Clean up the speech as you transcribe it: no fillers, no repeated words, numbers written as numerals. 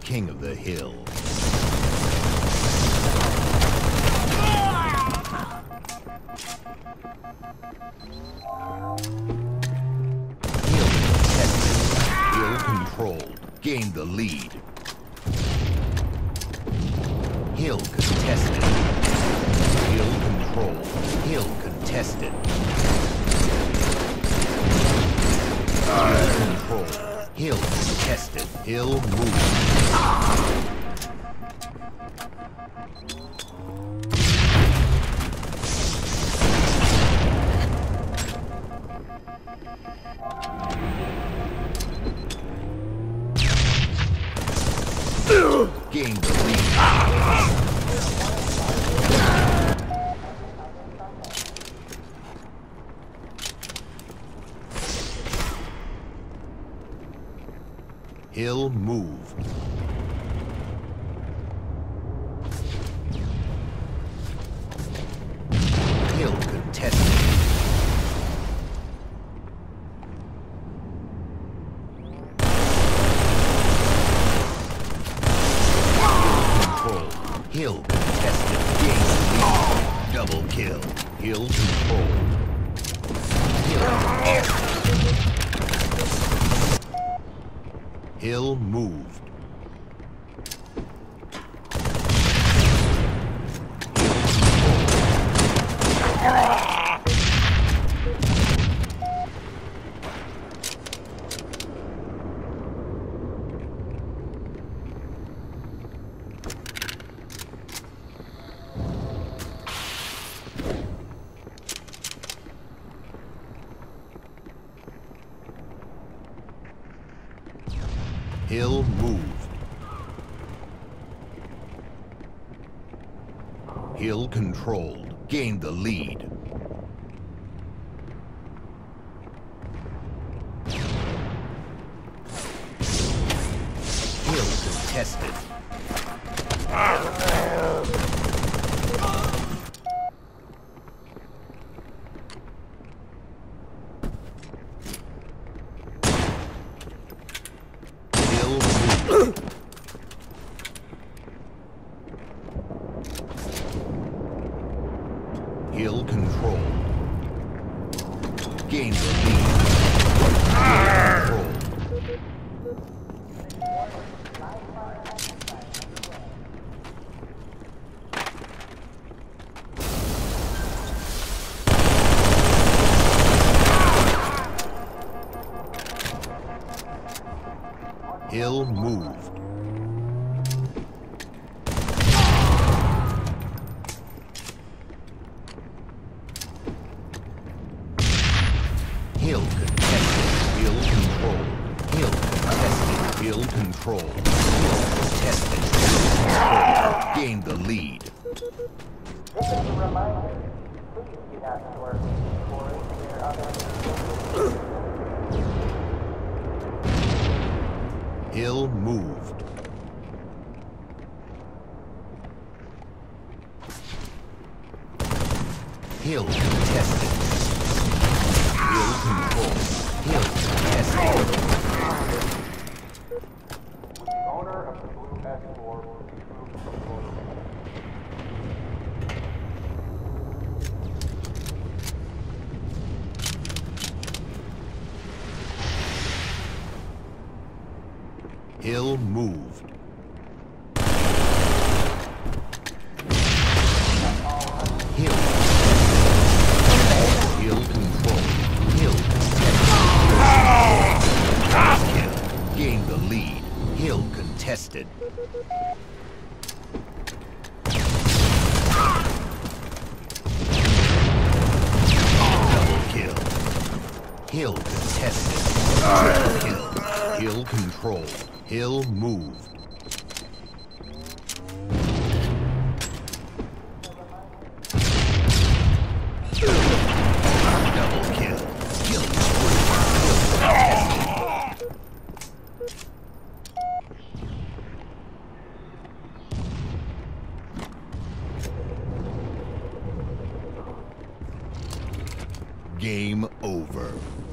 king of the hill. Hill contested. Hill controlled. Gained the lead. Hill contested. Hill controlled. Hill contested. Hill controlled. Hill contested. Hill moved. Gained the lead. Hill moved. Hill contested. Hill contested. Gained the lead. Double kill. Hill control. Hill moved. Hill moved. Hill controlled. Gained the lead. Hill contested. Hill controlled. Gained the lead. Hill moved. Hill contested. Hill control. Hill contested. Hill control. Hill contested. Hill control. Gained the lead. This is a reminder. Please do not store scores near other. Hill moved. Hill contested. Hill control. Hill contested. With the owner of the blue S4 will be moved from order. Hill moved. Hill. Hill control. Hill contested. Kill. Gained the lead. Hill contested. Double kill. Hill contested. Triple kill. Hill control. Hill moved. Double kill. Kill spree. Game over.